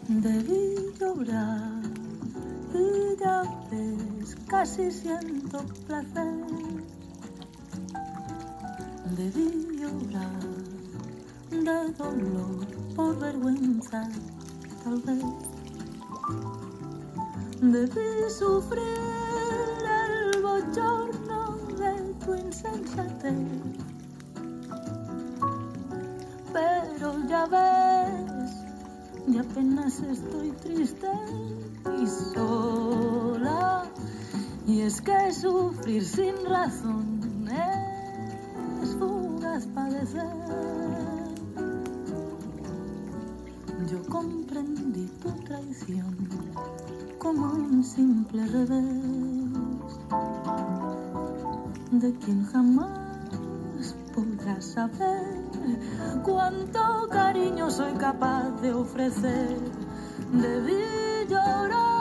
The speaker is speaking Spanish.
Debí llorar y ya ves, casi siento placer. Debí llorar de dolor, por vergüenza, tal vez. Debí sufrir el bochorno de tu insensatez. Pero ya ves, y apenas estoy triste y sola. Y es que sufrir sin razón es fugaz padecer. Yo comprendí tu traición como un simple revés de quien jamás podrás saber cuánto cariño soy capaz de ofrecer. Debí llorar